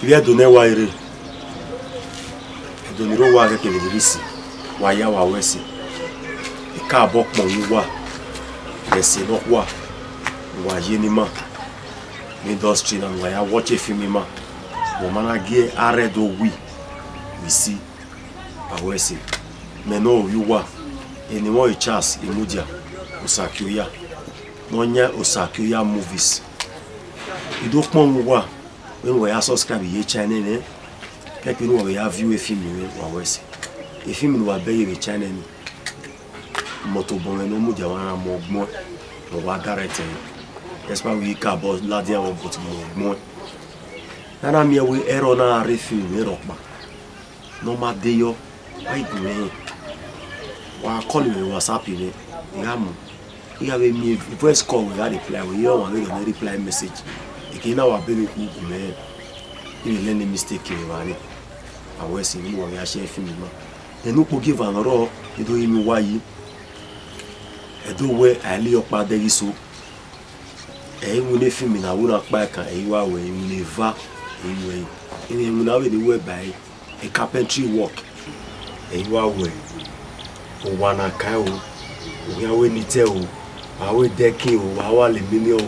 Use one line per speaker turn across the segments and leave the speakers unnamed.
via donner waire donner wa avec les risi wa ya wa wese e ka bo pon wa ese no wa yenima industry na wa ya watch film ma mo mana gie aredo we see awese me no wi wa eni mo chance imudia Osakioya nonya Osakioya movies ido pon wa when we are subscribe ye channel ne keke no we have view a film ni wa wese e film no wa be ye channel ni moto bon no mu dia wan mo gbon mo wa direct espa we ka bo la dia wo but mo gbon nana mi we error na re film ni ro pa no ma de yo why do me wa call me WhatsApp ni ngamu have me voice call we had reply we you want to reply message ikina wa be ku me you learn a mistake we wani awesi ni wo ya share film ma enu ko give an ro edo yimi wayi edo we ali opa deri so mu ne film na wo na pa kan wa we mu ne va we mu na we the way by a carpentry work wa we o wana kai o ya we ni te o awe decking o awa le million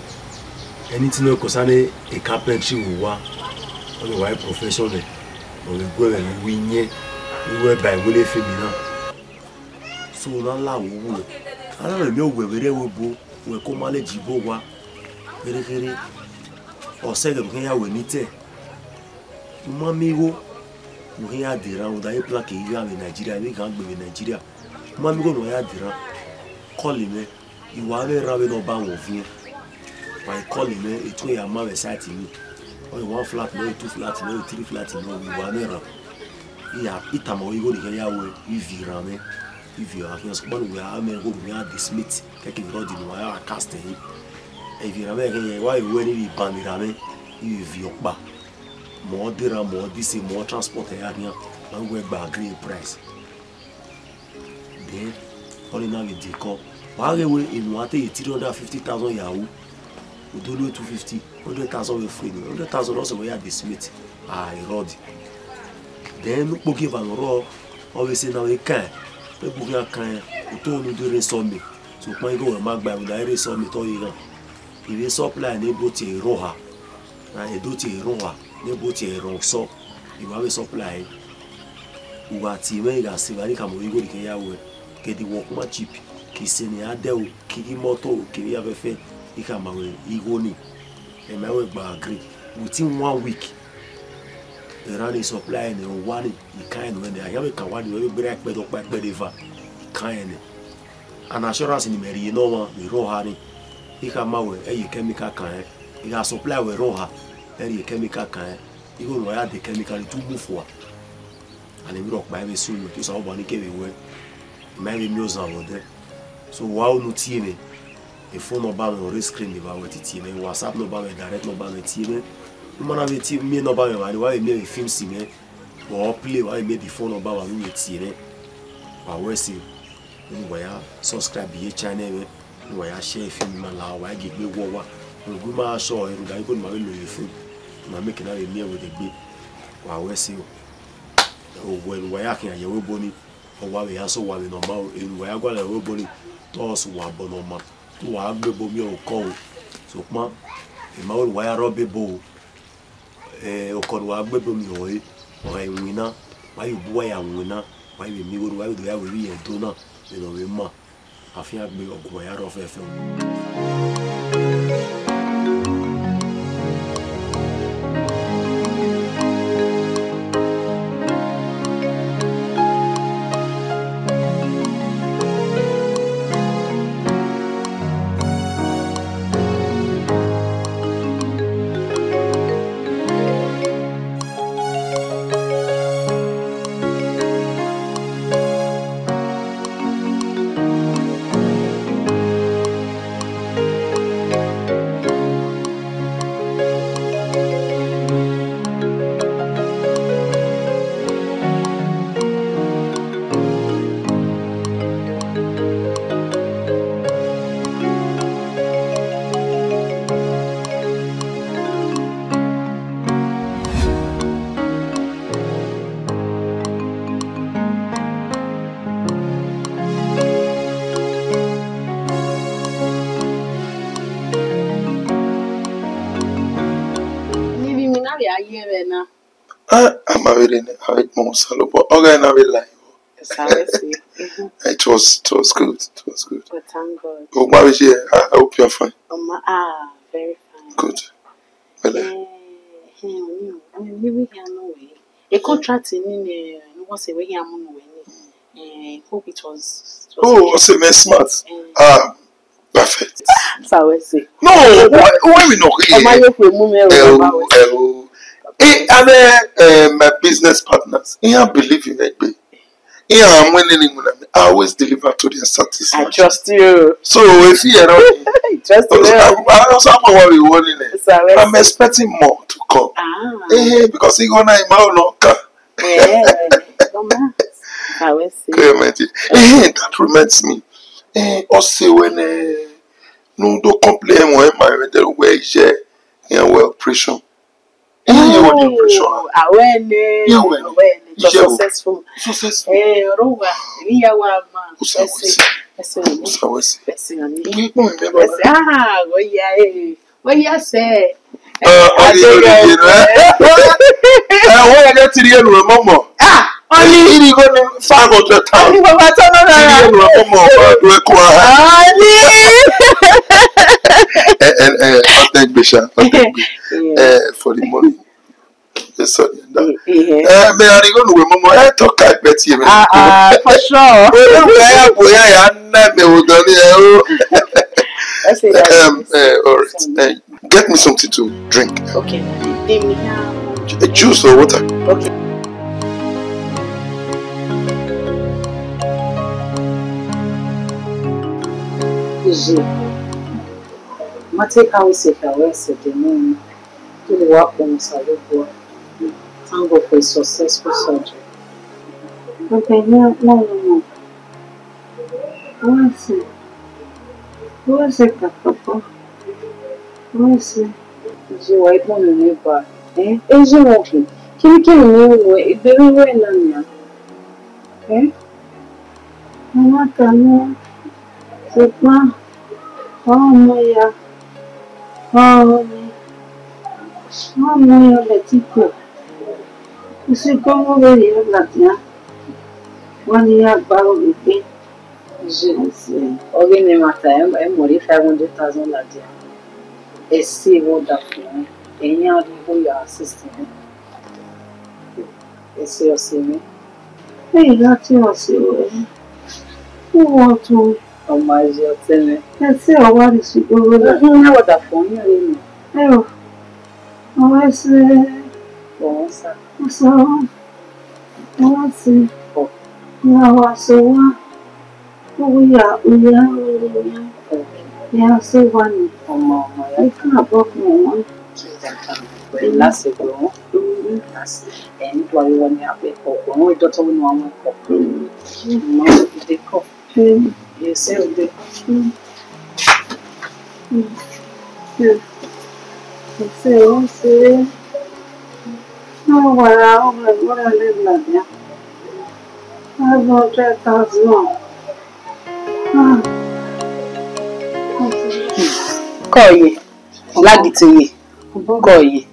o anything no concern a carpentry o wa on the white professional on the go and we nye we by we le film na so na la wo ala le mi o we we bo we ko manage bo wa kere o se de ya we ni te mo mi wo mo ya dira o da e plaque ya in Nigeria we kan gbe Nigeria mo mi go no ya dira call me you are rawe no ba wo fi by calling me it we am my site ni o one flat no two flat no three flat no we wa me ra ya itamo we go ni ya we ivirame if you have just one we are me go we are the smith keke road ni wa ya cast e ivirame ke wa we ni bandirame ivi opa mo dira mo disi mo transport ya ni an we gba agree price then calling now with the call wage we in what 350,000 yahoo we do 250 100,000 we free 100,000 also we are the smith road then we give an raw always say now we can we book can we to no do resome so when go we mag by we dey resome to you if we supply na ebo ti roha na edo ti roha na ebo ti ron so if we supply we wa ti we ga se bari ka mo we go di ya we get the work ma cheap ki se ni ade o ki moto ki ya be fe ika ma we igo ni e ma we gba agree within 1 week the run is supply ni o wani i kind when I have ka wani we break pe do pa pe deva kind an assurance ni meri no ma mi roha ni ika ma we e chemical kan ika supply we roha e chemical kan igo no ya the chemical to move for and we rock by we soon to so ba ni ke we maybe news on there so wow no tie e phone number on screen ni ba we tie me WhatsApp number me direct number me tie me no man have tie me number me why me film si me or play why me the phone number wa me tie me wa we see we ya subscribe ye channel me we ya share film ma la wa ge gbe wo wa we ma show e ga ibo ma we lo ye film ma make na we me we de gbe wa we see o we ya kan ya we boni o wa we aso wa we no ma enu wa ya gwa le we boni to so wa bo no ma to wa gbe bo mi o ko so pon e ma o wa ya ro be bo o ko wa gbe bo mi o e wina wa yu bu wa ya wina wa yu mi wo wa yu do ya we ri e do na e no we ma afin agbe o wa ya ro fe fe
I'm married in Monsalo, but okay, now we like. It was good. It was good.
But thank God.
Oh, marriage here. I hope you're fine.
Very fine.
Good.
We here no way. A contract in what's a way here no way. Hope it was.
Oh, so smart. Perfect.
So I say.
No, why we not here? My business partners. I believe in it. I always deliver to their satisfaction.
I trust you.
So if you know,
trust you.
I'm expecting more to come. Because he gonna that reminds me. Also when no do complain when my the way share operation.
Successful.
For the money. For sure. Get me something to drink.
Okay.
A juice or water.
Okay. Mateka we say the moon to the work on Salopo. Thank God for a successful surgery. Okay, no. What's it, Papa? What's it? You wipe on the neighbor. Is you walking? Can you very well, okay? I'm not done. Sigma. Oh, my Letico. You see, come over here, Latia. 1 year about with me. Ogene matter, I'm worried 500,000 Latia. A sea water for any other who you are assisting. A sea or see me. Hey, that's your sea. Who want to? Oh, my dear, tell me. Let's say, what is it over there? I don't know what the phone you know. Oh, I say. So, what's it? Now, so we are. Yeah, so one. Oh, Mama, I can't book more. Last ago, and while you want to have a cock, we don't know cock. No, the cock. You say the say, no, what I live like that. I have no 3,000. Call ye, lag it to ye. Call ye.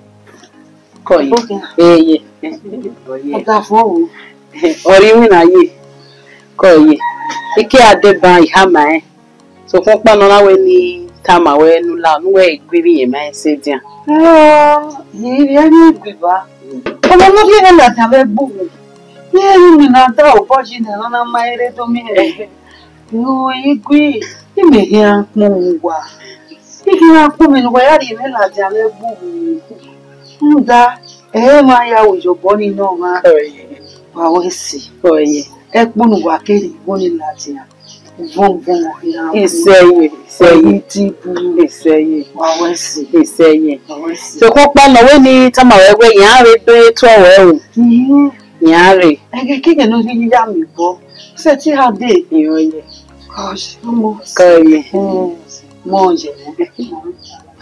I got phone. Or even a ye. Call ye. The care de by hammer. So, what Panona when the time away no loud way, giving a man said, oh, ye need be back. I'm not even that have a book. Yeah, you not out watching and on my head to me. You agree. You may hear no. You are coming where you will have a book. That, my with your body no man. I will see. Oh, yeah. Ekbonu wakeri boni latia. Von say wawesi. So kokpa no we ni tama wewe yan re do to we yan re. Kike no ni ya mi bo. Se ti ha de iroye. Gosh, mo kai. Mo je mo.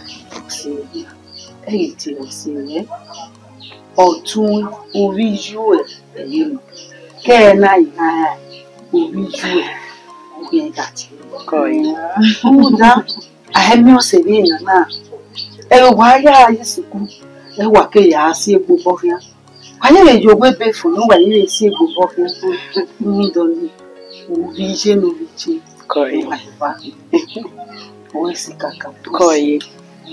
Ti o si ye. Ọ̀tún orí ju e yi. Kena ina ubiju ubiyekati koyi uda ahemi osebina na ewa ya yisiku e wa ke ya si egbo bofia aye le yo we be fun no wa le si egbo bofia mi do ni o bi je no bi je ko yi wa o si kaka ko yi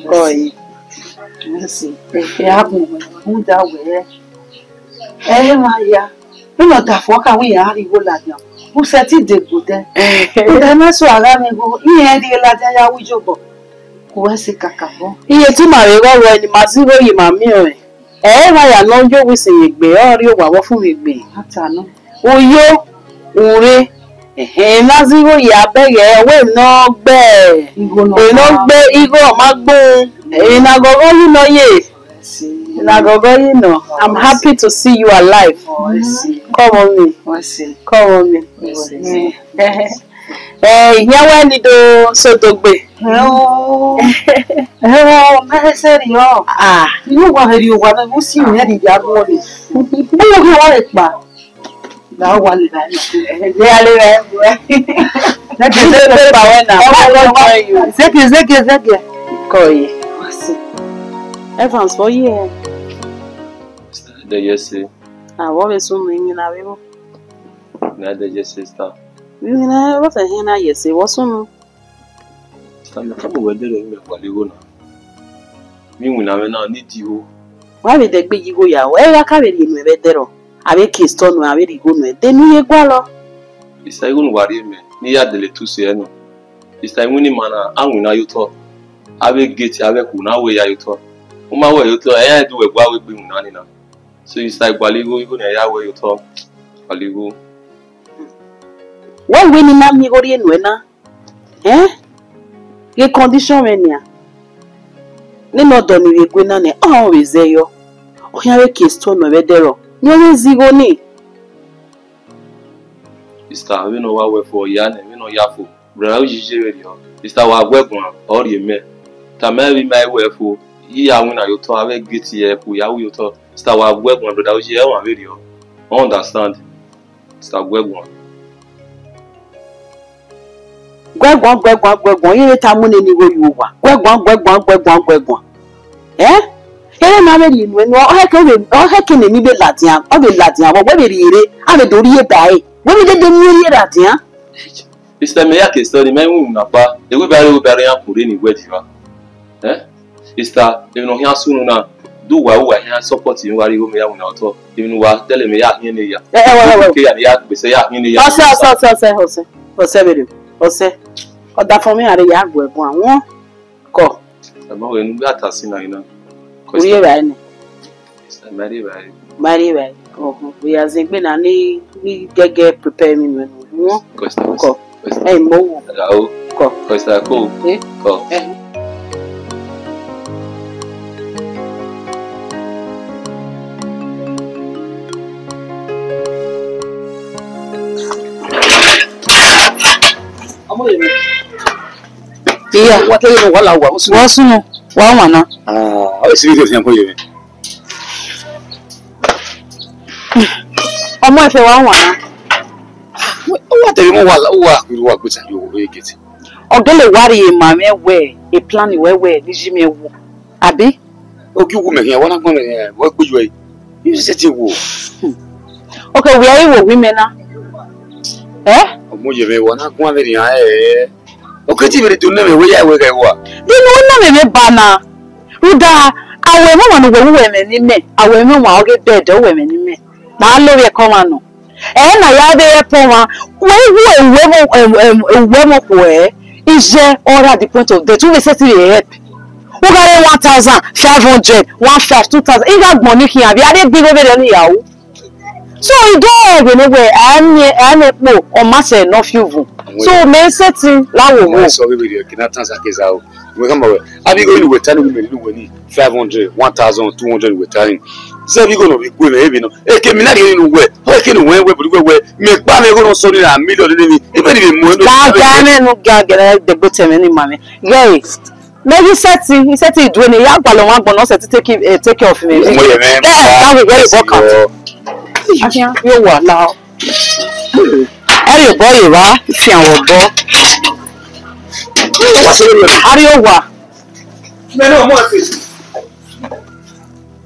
si e abu mu da we ma ya no da fo ka we ya ri wo la jan o se ti de go de o da na so ara mi go iye ri la jan ya wi jobo ko si kaka bo iye ti ma re ro ni ma si ro yi ma mi o ma ya no jo wi se igbe o ri o wa wo fun igbe atanu oyo ure na zero ya bege we no gbe igo ma gbon na gogo you know ye na gogo you know I'm happy to see you alive. Come on me nyawe ni do so dogbe me serio you wa heri o wa na si ni di ago ni o ko wa le pa na wa le na le ale we na ke se pa we na zeke koi Evans for you
the yesi
what we so me na we mo
na the yesi star
we na what he na yesi what so no
stand come we dey me kwale go na mi wu na me na ni di ho
wa be de gbe yi go ya we ya ka be ri me be dero abe ke stone abe ri go no e de ni ye gwa lo
isa igun wari me ni ya dele tu se eno isa igun ni mana anwu na yuto abe gate abe ku na we ya yuto o ma we yuto ya du we gwa we gbe mu na ni na so isa igbaligo igun ya we yuto gbaligo
when we ni na mi go ri enu e na ye condition me ni a ni no do ni we gbe na ni o we ze yo o ya we ke stone be dero ni o zigo ni
Sister, we know what we for yan, we know yafo. Brother, we just ready. Sister, wa gwegun or ye me. Ta me we my we for. Yi ya win ayo to ave get here for ya we to. Sister, wa gwegun brother, we just wan ready. Understand? Sister, gwegun.
Gwegun ye ta mu ni we you wa. Gwegun. Ere na me ni no o he ke ni be latian. O be latian wo be ri ere. A be dori e dai. When did the new year at ya?
Sister, me ya ke story me wu na pa. E we bari yan pure ni we diwa. Sister, e no yan sunu na do wa yan support yin wari go me ya wu na to. E no wa tell me ya hin ni ya. Ke ya be se ya hin ni ya. Ose be do. Ose. O da fun mi are ya gbo egun awon ko. E ma we nu ata sin na ina.
Ko ye ba ni.
Sister, Mary ba.
We are zingbe na ni gege prepare me no won ko mo ko
Costa ko ko
iya wa ke no wala wa sunu wa wa na
o si video yan ko ye
ọmọ ẹ̀fẹ̀ wa wà ná.
Ó tẹ̀lé mọ́ wà pẹ̀lú wà gbé tàbí owó yìí gẹ̀tì.
Ọ̀gẹ́lẹ̀ wá rí èèmà mẹ́wẹ̀ a plan wẹ́wẹ́ ní jí mi wò. Àbí?
Ó kí wù mẹ̀kìn àwọn agbọ̀n rẹ̀ wọ́n gbé jù ẹ̀ yìí ṣe ti wò.
Okay, we are ìwò wímẹ̀ ná.
Ọmọ yẹ̀ mẹ́ wọ́n agbọ̀n rẹ̀ yàn ẹ̀. Ó tí ìbẹ̀rẹ̀ tó náà wẹ́ yà ìwé rẹ̀ wà.
Nínú ó náà mẹ́mẹ́ bá na. Rúdà àwẹ̀ mọ́wọ́n ni wọ́n wẹ̀mẹ̀ ní mẹ́. Àwẹ̀ mọ́wọ́n ọ̀gẹ́ bẹ́ẹ̀ dẹ́ wẹ̀mẹ̀ ní mẹ́. Na lórí ẹ̀kọ́ wa nù. Na ya be epo wa. Ewe mo ko iṣẹ́ or at the point of death. We say to help. Who got 1,000, 500, 1,500, 2,000. If that money here, we are big over there now. So you don't even know where I'm or mass enough you. So me setting lawo.
So we will cannot answer case out. We come away. Are we going to return we 500, 1,000, 200 returning? So we going to be going heavy no. E ke mi na ri nu we. O ke nu we me pa me go so ni na million ni. Even if mo no.
La ga me nu ga gere de go teme ni mami. Yeah. Maybe setting do ni ya gba lo wan gbon no se take care of me.
Mo ye me.
That we very work out. Akin yo wa la. Ari o boy wa fi awon bo. Ari o wa.
Me no mo face.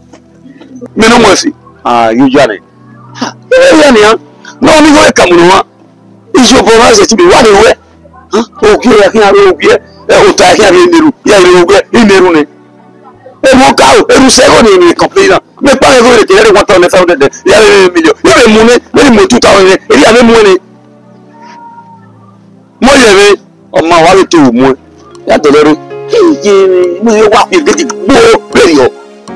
Me no mercy. You jane. Ya no mi go kamu no. Ijo bo ma se ti bi wa de we. O ki ya kin aro bi o ta ki aro neru. Ya ro gbe neru ni. E mo ka o eru se go ni complete. Me pa go de kere 1,500. Ya le million. Ya le mu ni mo 2,000. E ya le mu ni. Mo ye mi o ma wa le to mu. Ya to le ru. Ki mo yo wa pe gidi gbo pe yo.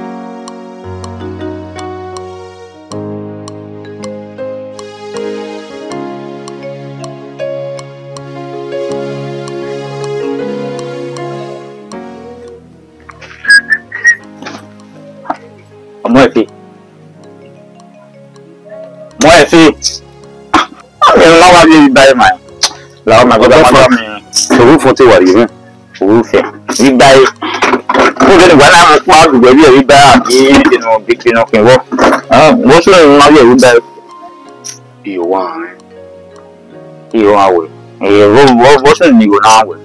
Mo efi mi la wa bi bai ma la ma go da ma mi so fo te wa ri mi o fe bi bai o de wa na mo pa du bi ri bai abi inu bi kin wo mo so na ye ri bai iyo awe wo so ni go na awe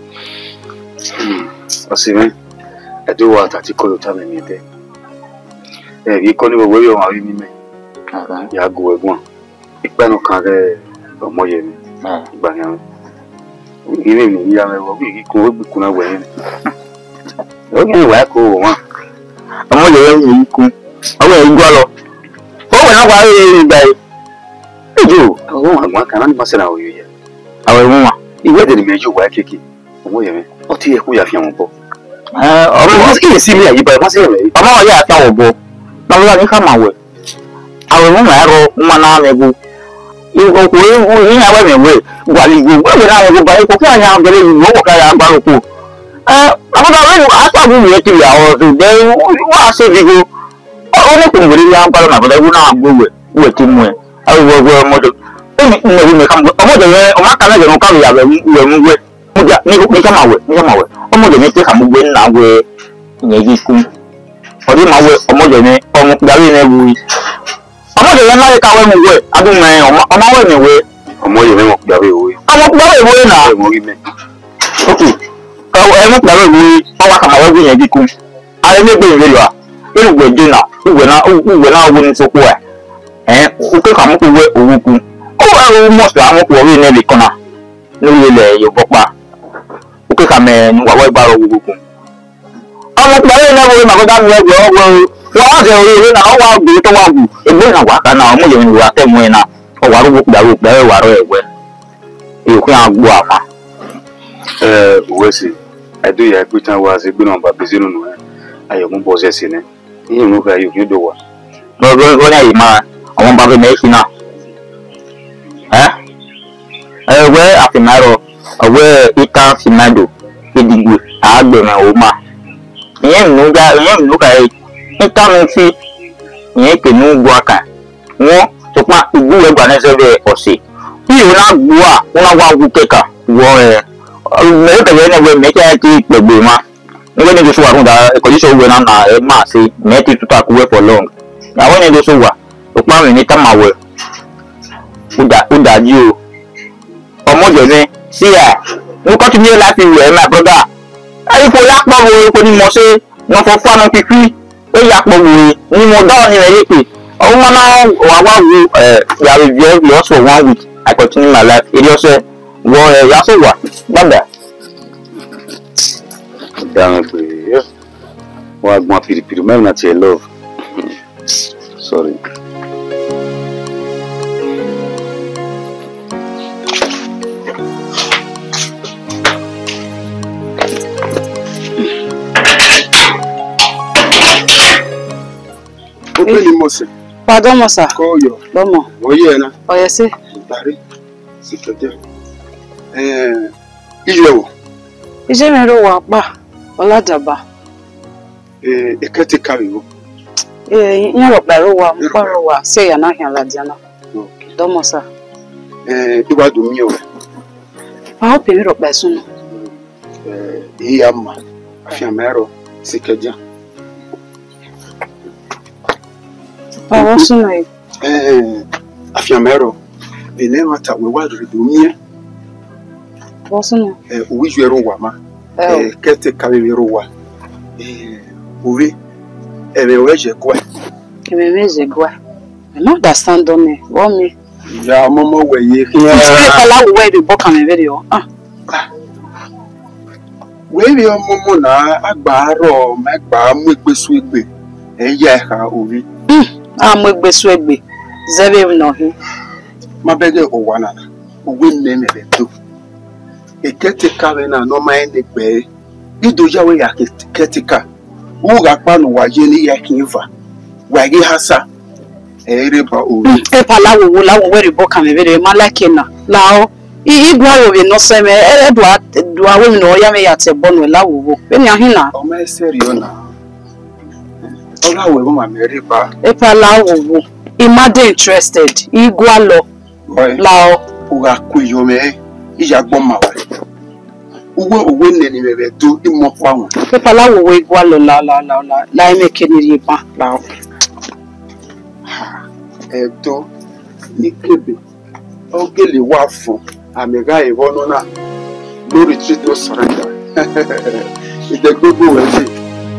asime edo wa ta ti ko lo ta mi te bi ko ni wo yo ma ri mi me ya go egbon ipenu kan re omoye mi igba yan ile mi ya me wo bi ko gbe kuna we ni o ni wa ko won omoye mi ku owo e gwa lo o we na wa re gba ejo o agba kan ni ma se na o ye awe mu wa iwe de mi ejo wa keke omoye mi o ti e ku ya fi won bo ọmọ ile si mi ayi ba ma se re ọmọ ya fi won bo na wa ni ka ma we awe mo ma ro mo na me bu iko ko ni na we me we gwali go we na we ba ko ka nya gele ni mo ka ya gba ko abuda we asa bu mi ti ya o de wa se bi go o ne ko ngori ya gba na ba de na gbo we ti mu e awe we mo do ni me kam o mo de o ma ka na je no ka ya we mu we mo ja ni ka ma we o mo de ni ti ka mu we na we ni ji ku o di ma we o mo de ni o mo gba we na bu ọmọ de na ka we mu we adu me ọmọ we me we ọmọ ye me mo gba we we ọmọ gba we na mo ri me okay ka e mo gba we we o wa ka ma we yen giku are me gbe ire yo a iru gbe de na uwe na owo ni so ko o ke ka mo ko we owo ku o wa mo so àwọn ko we ne le kona lórí ilẹ̀ yo popa o ke ka me ni wa we ba ro owo ku ọmọ gba we na we ma ko da mi we wọ́n ṣe orí ìwé náà wà gbé tó wà gùn ẹgbẹ́ náà wà kan náà ọmọ yẹn wà tẹ̀ mú ẹ náà ọwọ́ arúgbó gbàrú wà rọ ẹ̀wẹ́ èkó yẹn gbọ́ àpá. Òwe sí ẹdún yà pé tí wọ́n wá sí gbé náà bá bí sínú nù ẹ ayọ̀mú bọ́ ṣẹ̀ sí ni yíyan ìlú kan ayọ̀ kí ó dò wá. lọ́dún yà yìí máa àwọn bàbá mi ṣì náà ẹ̀wẹ́ àfìmárọ̀ ọ̀wẹ́ ìtàn fìmádò ìdìgbò àgbẹ̀mẹ̀ òmà ìyẹn ìlú kan ita mi fi yen ke nu gwa kan won so pa igbu we gba na se be ose bi o na gwa won wa wu keka wo me ke ne we me ke ti pegbe ma ni we ni do so wa da ko so we na ma se me ti tuta ku we for long na won ni do so wa so pa mi ni ta ma we uda ji o omo je ni si e mo continue láti we my brother ai ko ya pa wo ko ni mo se no fo fa no pipi ó yà pọ̀ wòye ní mo dáhùn ní ẹ̀yẹ́ pé ọmọ náà wà wá wo yàrá ìbíọ́ lost for 1 week I continue my life èdè ọ̀sẹ̀ wọ ẹ̀yà tó wà bàbà. dáhùn pé wọ́n á gbọ́n pìrìpìrì mẹ́rin àti ẹ̀ love sorry.
Ni mose.
Pardon mosa.
Ko yo.
Lomo.
Oye na.
Oye se.
Tari. Sikete. Ijewo.
Ije mi ro wa pa. Oladaba.
Ekete kariwo.
Yin ro pa ro wa, mo pa ro wa. Se ya na hin ladiana.
Okay.
Do mosa.
Iwa do mi o.
Pa o pe mi ro pa sunu.
Iya ma. Afiamero sikeja.
Pa o sunu e.
Afiamero. Ene mata we wa do mi.
O sunu.
Owi ju ero wa ma. Kete kariwo wa. Owi ebe weje kwa.
Kemeze gwa. I don't understand on me. What me?
Ya momo we ye.
Pala we the book am video. Ah.
We bi momo na agbaro megba mu egbesu egbe. Eya ha owi.
Am egbesu egbe. Zebe no he.
Mabege owana na. Owe nne me beto. Eketika we na no mind egbe. Idoja we ya ketika. Wo ga pa no wa ye ni ya kinfa. Wa ge hasa. Ereba owi.
Pala we the book am video. Ma like na. Lao. Igwa we no se me edwa we no ya me ya te bonu la wo. Be ni ahina.
O me serio na. Ola we mo ma mereba.
Pala wo. Imade interested. Igwa lo. Lao.
Uga kuyo me. Ija gbon ma wa. Uwe nne ni bebe do imo pa won.
Pala wo igwa lo la me keniri pa. Lao.
Eto ni kebe. Ogele wa fun. Amega iwono na. No retreat, no surrender. Ide gbogbo we se.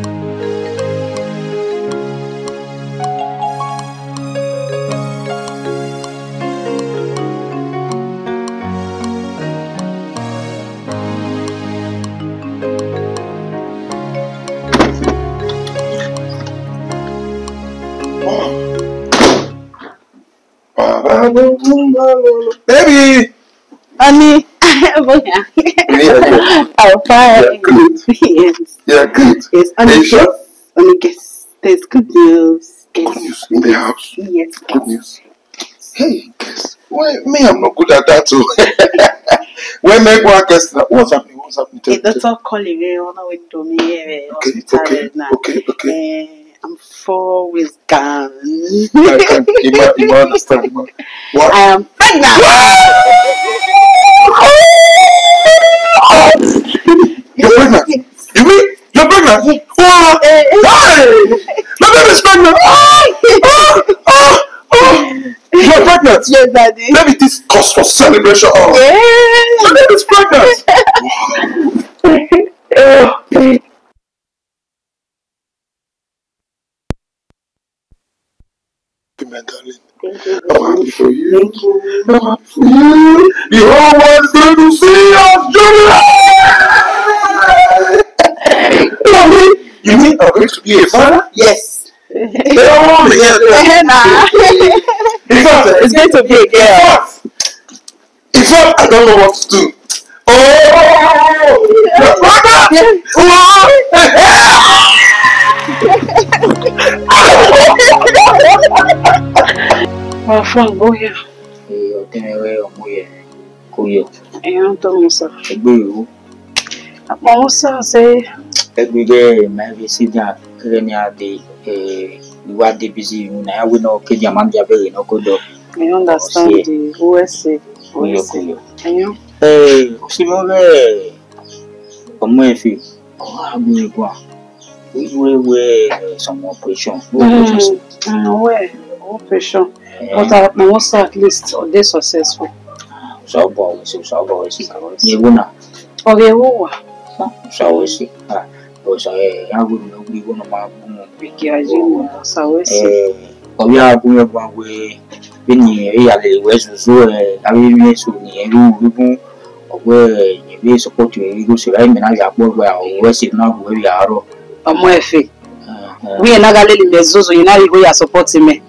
Baby!
Honey, I'm fine. Yes.
Yeah, good.
Yes, only guess. There's good news.
Good news in the house.
Yes.
Good news. Hey, guess. Why me? I'm not good at that too. When make one guess, what's happening? What's happening?
The doctor calling me on the window.
Okay.
I'm 4 weeks gone.
I can you understand. What?
I am pregnant.
You're pregnant? You mean you're pregnant?
Yes.
Oh, hey! My baby's pregnant! You're pregnant?
Yes, Daddy.
Maybe this calls for celebration. Oh,
Yes.
my baby's pregnant! My darling.
Thank you.
I'm happy for you.
Thank you.
I'm happy for you. The whole world's going to see us, Julia! You mean I'm going to be a father?
Yes.
In fact,
It's going to be a girl.
in fact, I don't know what to do. Oh! Your brother!
Oh, fun, go here. And don't say. I'm say.
Every day, my visit that Kenya day, what they busy, I will know Kediamandia very no good.
I understand the USA. And
Hey, Simone, Omefi, I'm going we were some operation.
where? Operation. But I must at least or they successful.
So boys, you wanna.
Okay, who?
So is it? Because I would not be one of my
Pikiaji, so
we are going one way. When you are West Zoo, I mean, so you where you support you go to I well, West is not where we are.
Omoefe. We are not letting the Zozo, you know, you are supporting me.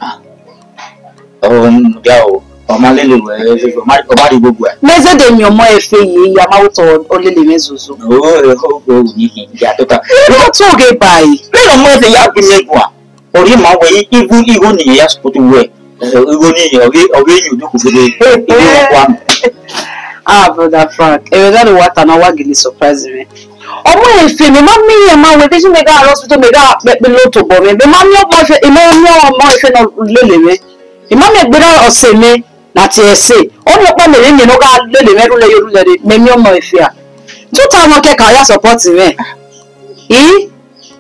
Oh, my little my body book.
Measure them your Moefe, you are out or Lily Mezuzo.
Oh,
You are talking by.
Little more than you have been made one. Or in my way, even in yes, put away. You do
Ah, brother Frank, that what an hour really surprised me. Omoefe, me mommy and my way, make our hospital make up below to bomb. The mommy of my friend, Moefe no Lily. The mommy better or say me, not say. All your family, you know, God, Lily, maybe Moefe. 2 times, okay, I support me. Eh?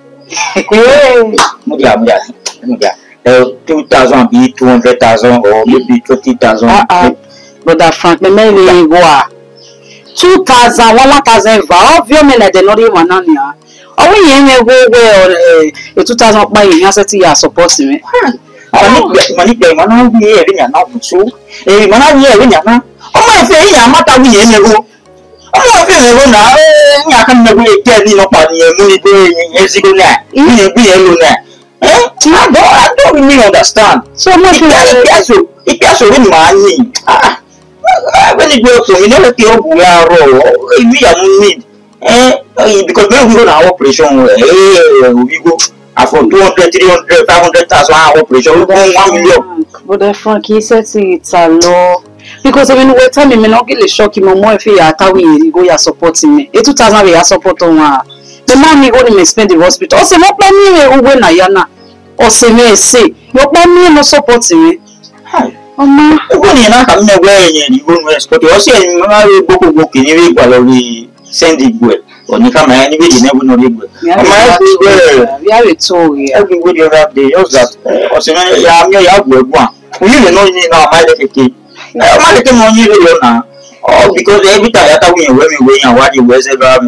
2,000 be 200,000 or maybe 20,000.
Brother Frank, me go 2,000, 1,000 va. Obviously, me like the Lord even on ya. Oh, we ain't go where 2000 by you set your support me.
Money play, man, I'll be here in your mouth, so. Eh, man, I'm here in your mouth. Oh, my friend, I'm not a wee in the room. Oh, I feel now. I can't never tell you no money, money going, yes, you go now. You be alone now. Eh? I don't really understand. So much it gets so money. Ah, when it goes, so we never feel we are raw. We are need. Because when we go to our operation, we go for 200, 300, 500,000 operation, we go 1 million.
But Frank, he said it's a law. Because when we tell me, not get a shock, more if you are you go, you are supporting me. 2000 we are supporting one. The man me go to spend the hospital. Also, not by me when I yana. Or say me say, not by me no supporting me. Hi, Mama.
When you not come away, you go to sport. You say, Mama, go in your way, send it good. Or you come anyway, you never know it. We have it so everybody have the use that. Or say, I'm your one. We even know you know my little. My little money you now. Oh, because every time I we win and what you was about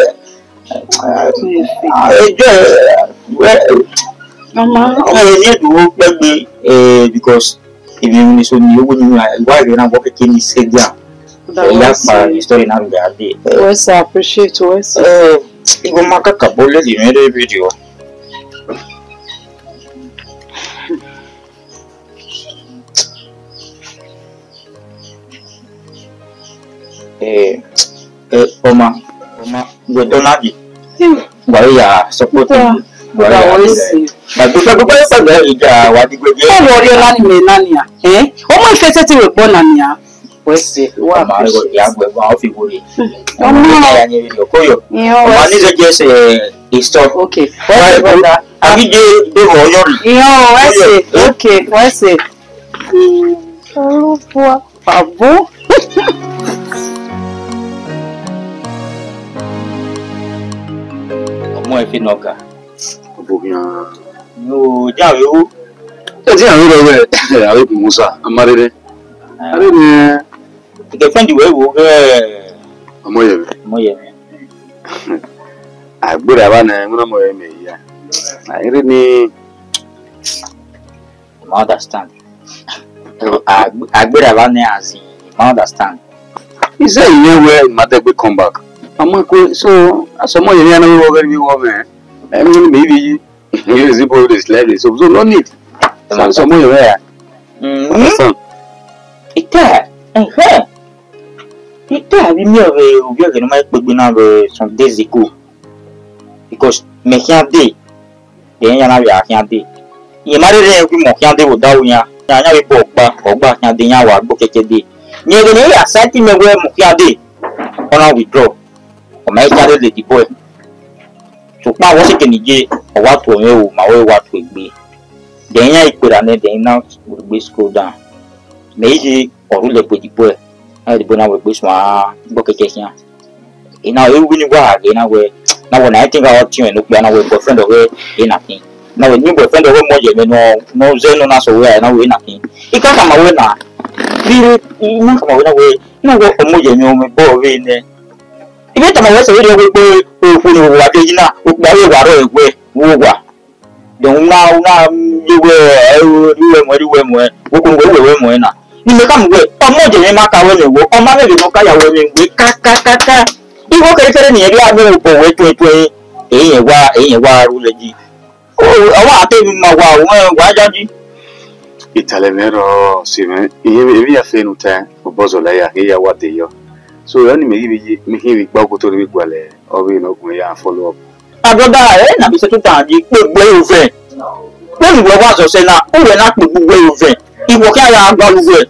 Mama, I need to work baby because if you so you wouldn't why you not work in this area. That's my story now the day.
Yes, I appreciate it.
You go make a couple of the video. Oma, we don't have it. Why are supporting? But always see. But because what you go?
Oh, what you learning me, Nania? Eh? Oh, my face is with Bonania. Where's see? What?
I got the agua off you. I need your coyo. One is just a stop.
Okay.
Why, brother? I need
you. Okay. What's it? Oh, Pabo.
Moi fait noga.
No,
já viu?
Eu tinha visto avec Moussa, amarele. Amarele.
Que fã de wewo
Amoye.
Moye.
Agbura bana, ngona moye me ya. Ire ni
understand. Agbura bana as understand.
He said you where mother will come back. So someone you know over me woman. I mean maybe you is able to slide so no need. Someone you where.
We know some days ago. Because me can't day. Then you know we can't day. You marry we mo can't day without you. Nya we pogba can't day nya wa gbo keke day. Ni go ni ya site me we mo can't day. Ona withdraw. O mai carry the boy. So pa wo se kenije o wa to yen o ma we wa to egbe. Then nya ipera ne then now we scroll down. Meji oru le pe the boy. I the na we gbe so gbo keke kian. Ina e wi ni wa age na we na when I think about you no plan we boyfriend of we in akin. Na we ni boyfriend of we mo je me no ze no na so we na we in akin. Ika kama we na bi na kama we na we na we o mo je me o me bo we ne. Ibe tama we se we pe o fu ni wa de na o gba we wa ro egbe wo wa. Don na we mo wo ko we mo na. Ni me kam we o mo je me ma ka we le wo o ma le no ka ya we me ka. Iwo kere ni eri ame opo we twetwe eyin wa ru leji o awon ate mi ma wa wa jaji
italemero sime ebi ya fe nuta obozo la ya wa de yo so yani me hivi gba ko to ri gwale o bi no gun ya follow up
agoda na bi se tu tan ji pe gbe ofe pe mi wa so se na o we na pe gbe ofe iwo ki ara agba lu we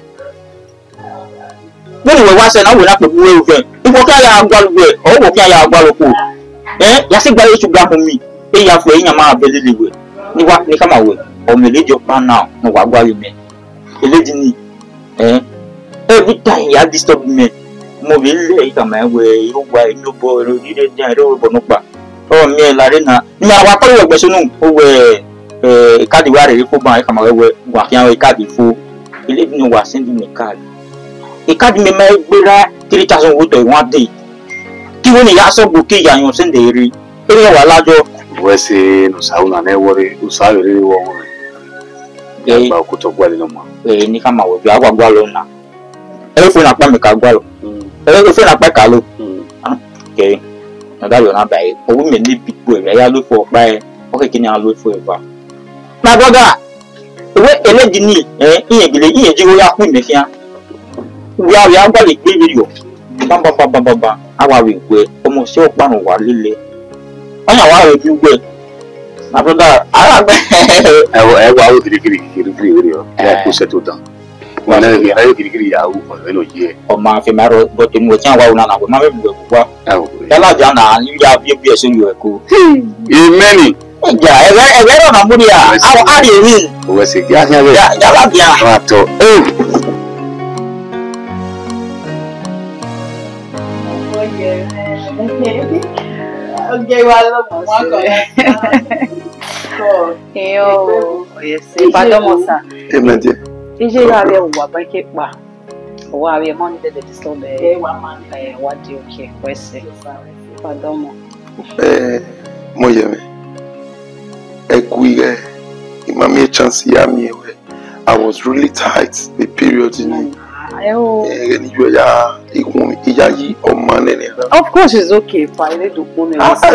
when we wa se na we na pe gbe ofe iwo ki ara agba lu we o wo ki ara agba lu ko ya se gba yesu gba fun mi ya fo eyan ma belele we ni kama we o me lejo pa now no wa gba mi eleji ni every time ya disturb me mo bi le kama we iru gba inu bo ro ire dia ro bo no pa o mi la re na ni wa pa we gbe sunu o we kadi wa re ko ba kama we wa kian we kadi fo eleji ni wa send me card kadi me gbera 3000 wo to one day ki woni ya so bo ke ya yan send ere Ele wa lajo.
Wese no sauna ne wore usayo rere wo won. Ba ko to gwa le no mo.
Ni kama wo bi agwa lo na. Ele fo na pa me ka gwa lo. Ele fo na pa ka lo. Okay. Na da yo na ba e. O mi ni pipo e ya lo fo pa e. O ke kini a lo fo e ba. Na goga. We ele dini iye gele iye ji wo ya ku me fian. We are gwa le gbe video. Bam. Awa we gwe. Omo se o pa no wa lele. Onya wa we bi gwe. Na brother, ara gbe.
E wa o kirikiri o. Ya ku settle down. Wana ya kirikiri ya u ko no je.
O ma fi maro bo te mo chan wa una na ma me bu gwa. Yala ja na ni ya bi bi eso yo ko.
Amen.
Ja, e na muri a. Awo ari ni.
O se ya ya be.
Ya la bia.
Ato.
Okay, wala mo ko. Ese padomo sa.
Emeje.
Ije ya be wa ba ke pa. Wa be money de disturb wa di okay. Wese. Padomo.
Mo yeme. Ekuire. Imami chance ya mi ewe. I was really tight the period in
Of course it's okay, but I do no.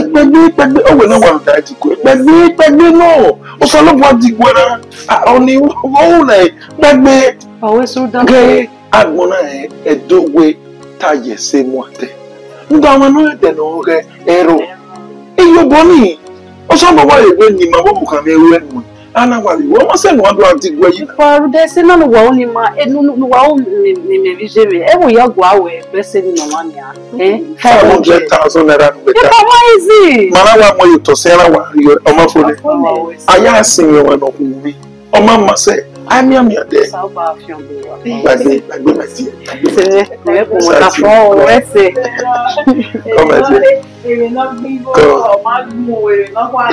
Only
like
always so down.
Okay, I'm gonna do way tie say moite. Ndamano de no ero. You boni. Osama wa ewe ni mawo kan ewe. Ana wali wo mo se no do anti gwa yi
for de se no wa oni ma enu wa oni me vijeme e wo ya gwa we be se ni no mani a
500,000 naira be ta
ma easy
mara wa mo to se ra wa yo o ma fo de aya sin yo wa no ku bi o ma ma se ami de
sa ba afion be wa
bagbe ma ti
se ne ko mo ta fo o ese
o ma se
e no bibo o ma mu e no kwa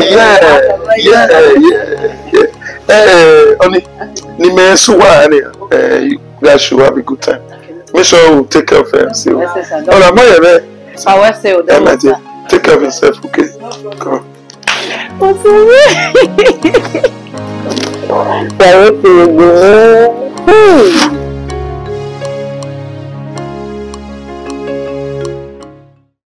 Only ni me suwa ni you guys should have a good time. Make sure you take care of yourself. Oh, la moye be.
I will say
take care of yourself, okay? Come on.
What's